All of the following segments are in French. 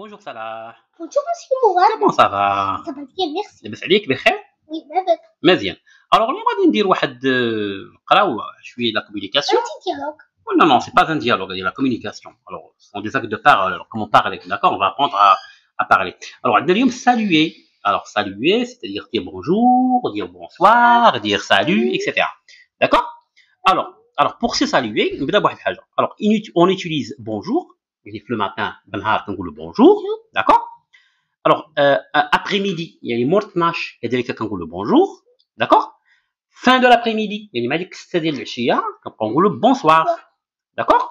Bonjour Salah. Bonjour Monsieur Mourad. Comment ça va? Ça va bien, merci. لاباس عليك بخير؟ Oui, لاباس. مزيان. الوغ اليوم غادي ندير واحد نقراو شويه لا كومونيكاسيون. Un petit dialogue. Non, non, c'est pas un dialogue, c'est la communication. Alors, ce sont des actes de parole. Alors, comment parler, d'accord? On va apprendre à parler. Alors, عندنا اليوم saluer. Alors, saluer, c'est-à-dire dire bonjour, dire bonsoir, dire salut, etc. D'accord? Alors, pour se saluer, نبدا بواحد الحاجه. Alors, on utilise bonjour. يعني في le matin بالنهار كنقولوا bonjour, d'accord? Alors, après-midi, يعني مور 12 كذلك كنقولوا bonjour, d'accord? Fin de l'après-midi, يعني مع ديك 6 ديال العشيه كنبقاو نقولوا bonsoir, d'accord?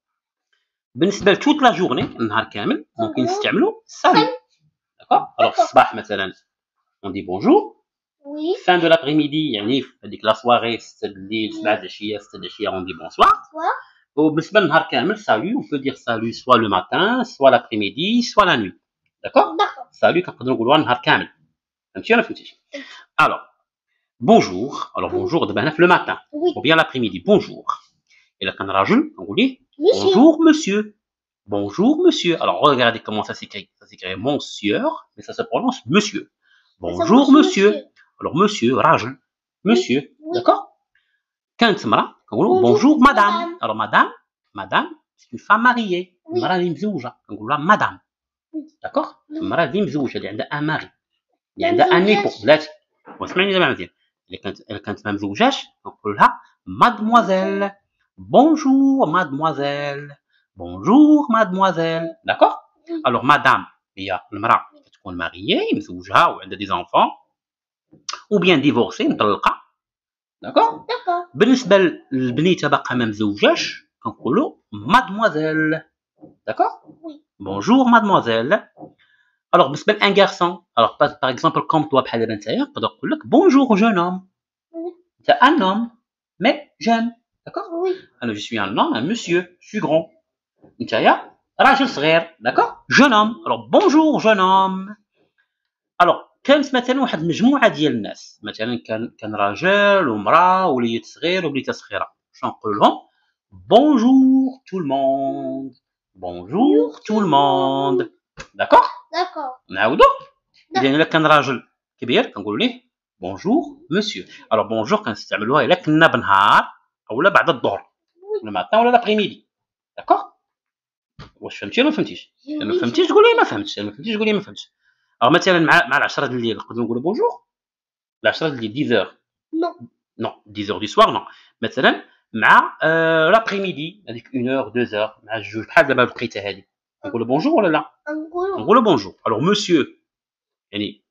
بالنسبه لتوت لا جورني النهار كامل ممكن نستعملوا salut, d'accord? Alors الصباح مثلا on dit bonjour. Oui. Fin de l'après-midi يعني في هذيك لا سواري 6 الليل 7 العشيه 6 العشيه on dit bonsoir. وبالنسبه للنهار كامل salut on peut dire salut soit le matin soit l'après-midi soit la nuit, d'accord? salut كنقدروا نقولوها النهار كامل. فهمتي ولا فهمتيش؟ alors bonjour. alors bonjour دابا هنا في le matin ou bien l'après-midi bonjour. الا كان راجل نقول ليه bonjour monsieur. Bonjour monsieur. Alors regardez comment ça s'écrit. Ça s'écrit monsieur mais ça se prononce monsieur. Bonjour monsieur. Alors monsieur راجل monsieur, d'accord? كانت امرأة كنقولوا bonjour madame. alors madame c'est une femme mariée. المرأة اللي مزوجة كنقولوا لها madame, d'accord? المرأة اللي مزوجة اللي عندها ان ماري اللي عندها ان ايبو. بلاتي واسمعني دابا مزيان. اللي كانت ما مزوجاش كنقول لها mademoiselle. bonjour mademoiselle. bonjour mademoiselle, d'accord? alors madame هي المرأة كتكون ماريي مزوجها وعندها دي زونفون ou bien divorcée مطلقة, d'accord? بالنسبه للبنيته باقا ما مزوجاش كنقولوا mademoiselle, d'accord? bonjour mademoiselle. alors بالنسبه لان غارسون alors par exemple comme toi بحال دابا نتايا نقدر نقول لك bonjour jeune homme. انت un homme mais jeune, d'accord? alors je suis un homme un monsieur je suis grand. نتايا راجل صغير, d'accord? jeune homme. alors bonjour jeune homme. alors كانت مثلا واحد المجموعه ديال الناس مثلا كان راجل ومراه وليد صغير وبنيته صغيره شنو نقول لهم؟ bonjour tout le monde. bonjour tout le monde, d'accord? نعاودو. اذا الا كان راجل كبير كنقولوا ليه bonjour monsieur. alors bonjour كنستعملوها الا كنا بنهار اولا بعد الظهر ولا ماتان ولا لابريميدي, d'accord؟ واش فهمتي ولا ما فهمتيش؟ ما فهمتيش تقول لي ما فهمتش, ما فهمتيش تقول لي ما فهمتش. alors مثلا مع العشرة ديال الليل نقدروا نقولوا bonjour. العشرة ديال 10 heures non 10 heures du soir non. مثلا مع لابريميدي هذيك 1 heure 2 heures مع الجوج بحال دابا الوقيته هذه نقولوا bonjour ولا لا؟ نقولوا bonjour. alors monsieur يعني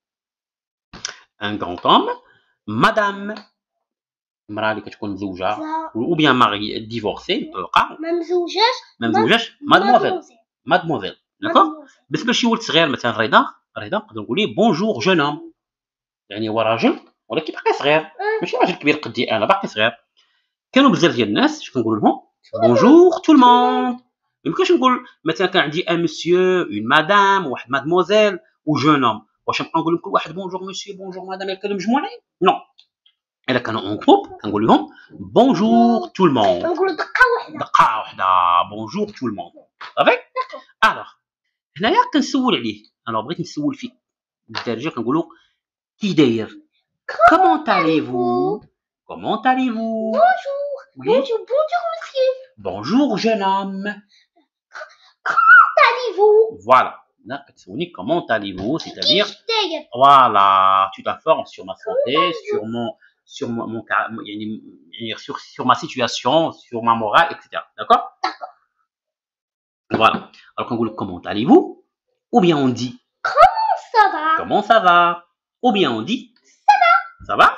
un grand homme. madame المراه اللي كتكون مزوجه ou bien ماري ديفورسي مطلقه ما مزوجاش mademoiselle, d'accord? بالنسبه لشي ولد صغير مثلا رضا نقدر نقول ليه bonjour jeune homme. يعني هو راجل ولكن باقي صغير ماشي راجل كبير قدي انا باقي صغير. كانوا بزاف ديال الناس اش كنقول لهم bonjour tout le monde. يمكنش نقول مثلا كان عندي ان مسيو اون مدام واحد مادموزيل وجون اوم واش نبقى نقول لهم كل واحد bonjour مسيو bonjour مدام كانوا مجموعين نو. الا كانوا اون جروب كنقول لهم bonjour tout le monde. نقولوا دقه واحده bonjour tout le monde صافي. الوغ هنايا كنسول عليه. انا بغيت نسول فيك بالدارجه كنقولوا كي داير comment allez-vous. comment allez-vous. bonjour monsieur. bonjour jeune homme. comment allez-vous. voilà. là كتسولني comment allez-vous c'est-à-dire voilà tu t'informes sur ma santé sur mon يعني sur ma situation sur ma morale etc, d'accord? voilà. alors كنقول comment allez-vous ou bien on dit comment ça va ou bien on dit ça va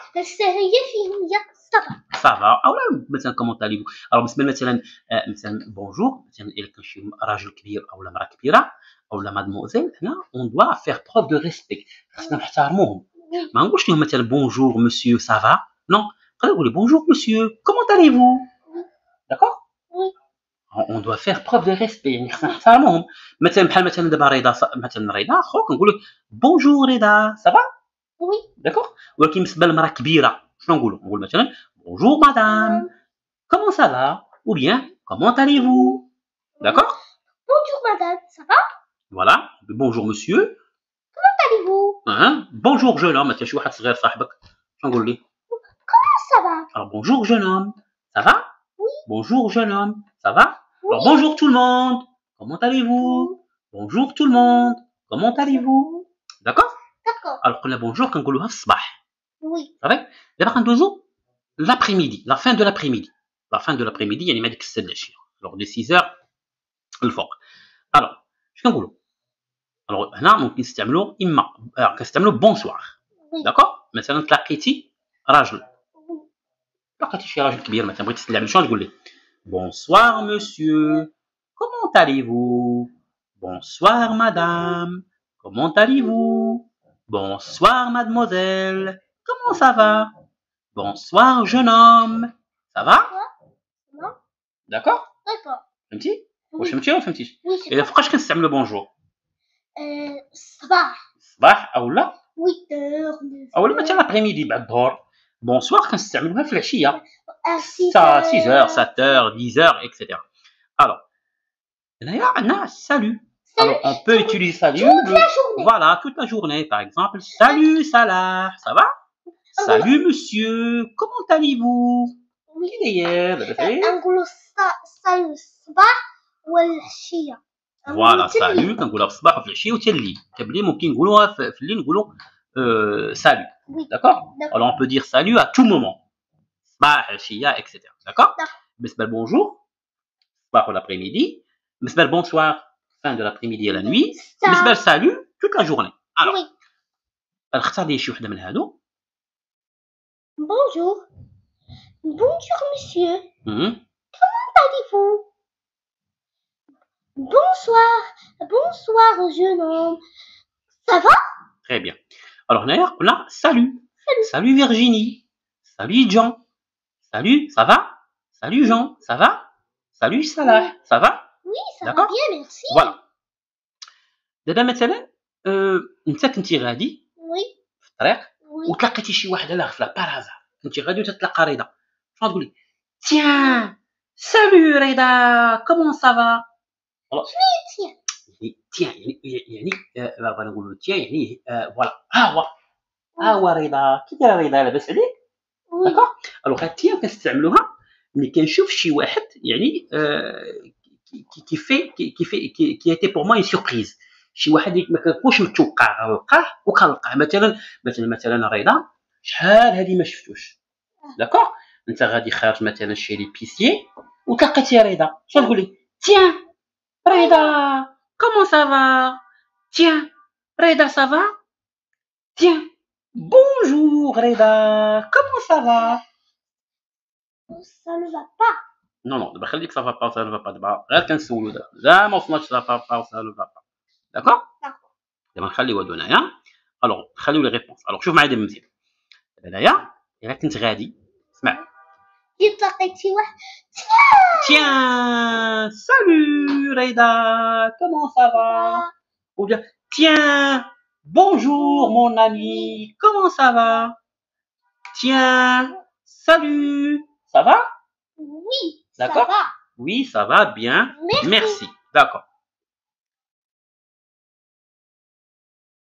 ça va اولا مثلا comment allez-vous. alors بالنسبه مثلا bonjour مثلا الا كان شي راجل كبير اولا مراه كبيره اولا مادموزيل هنا on doit faire preuve de respect. خصنا نحترموهم. ما نقولش لهم مثلا bonjour monsieur ça va non. نقدر نقول bonjour monsieur comment allez-vous, d'accord? on doit faire preuve de respect يعني خصنا نحترموهم. مثلا بحال مثلا دابا رضا مثلا رضا خوك نقول له bonjour رضا ça va d'accord. ولكن بالنسبه لمراه كبيره شنو نقولوا؟ نقول مثلا bonjour madame comment ça va ou bien comment allez-vous, d'accord? bonjour madame ça va. voilà. bonjour monsieur. allez-vous? Hein? Bonjour jeune homme. مثلا شي واحد صغير صاحبك شنو نقول ليه؟ Ça va? Alors bonjour jeune homme. Ça va? Oui. Bonjour jeune homme. Ça va? Oui. Alors bonjour tout le monde. Comment allez-vous? Bonjour tout le monde. Comment allez-vous? D'accord? D'accord. Alors قلنا bonjour كنقولوها في الصباح. Oui. صافي؟ دابا غندوزو l'après-midi, la fin de l'après-midi. La fin de l'après-midi يعني ما ديك الساعة العشية. Alors de 6h الفوق. Alors اش كنقولوا؟ Alors هنا ممكن نستعملوا اما كنستعملوا بونسوار. Oui. داكور؟ مثلا تلاقيتي راجل. لقيتي شي راجل كبير مثلا بغيتي تسلم عليه شنو تقول ليه؟ Bonsoir monsieur. Comment allez-vous? Bonsoir madame. Comment allez-vous? Bonsoir mademoiselle. Comment ça va? Bonsoir jeune homme. Ça va? Non? D'accord? D'accord. فهمتي؟ واش Oui. فهمتي ولا فهمتيش؟ Oui, c'est إلا فوقاش كنستعملوا بونجور؟ صباح. الصباح أولا 8h, 9h. أولا مثلا لابريميدي بعد الظهر. بونسوار كنستعملوها في العشية. À 6h, 6h. 7h, 10h, etc. Alors, هنايا عندنا salut. Alors, on peut utiliser salut Toute la journée. voilà, toute la journée. Par exemple, salut Salah, ça va? Salut monsieur, comment allez-vous? Oui. كي داير لاباس عليك؟ نقولوا salut الصباح والعشية. فوالا سالو كنقولها في الصباح وفي العشيه وحتى الليل. حتى بالليل ممكن نقولوها في الليل نقولوا salut. Oui. D'accord? D'accord. Alors on peut dire salut à tout moment. صباح عشيه etc. D'accord? D'accord. بالنسبه لبونجور صباح l'après-midi. بالنسبه لبونسوار fin de l'après-midi à la nuit. بالنسبه لسالو toute la journée. Alors Oui. نختار لي شي وحده من هادو. Bonjour. Bonjour monsieur. Mhm. Allez-vous? Bonsoir. Bonsoir jeune homme. Ça va? Très bien. Alors هنايا قلنا salut. Salut. Salut Virginie. Salut Jean. Salut, ça va? Salut Jean, ça va? Salut Salah, ça va? Oui, ça va D'accord? bien, merci. Voilà. دابا مثلا انت كنتي غادي Oui. في الطريق Oui. وتلاقيتي شي وحده لا غفله بارازار كنتي غادي وتتلاقى رضا شنو تقولي؟ تيان سالو رضا كومون سافا؟ Tiens. تيان يعني بغا نقولوا تيان يعني فوالا ها هو رضا كي داير رضا لاباس عليك؟ Oui. داكوغ؟ الوغ هاد تيان كنستعملوها ملي كنشوف شي واحد يعني qui était pour moi une surprise. شي واحد ما كنكونش متوقع غنلقاه وكنلقاه مثلا رضا شحال هادي ما شفتوش. داكوغ؟ انت غادي خارج مثلا شي ليبيسيي وتلاقيتي رضا شنو تقول لي؟ تيان رضا كومون سافا؟ تيان رضا سافا؟ تيان بونجور رضا كومون سافا؟ Ça ne va pas. Non, دابا خليك ça va pas ça ne va pas دابا غير كنسولو دابا ما وصلناش ça va pas ça ne va pas. داكوغ؟ D'accord. دابا نخليو هادو هنايا. الوغ نخليو لي ريبونس. الوغ شوف معايا دابا مزيان. دابا هنايا إلا كنت غادي اسمع جيت لقيت شي واحد. tiens salut Reda comment ça va? Ou bien tiens bonjour mon ami comment ça va? Tiens salut ça va? Oui, D'accord. ça va. Oui ça va bien. Merci. Merci. D'accord.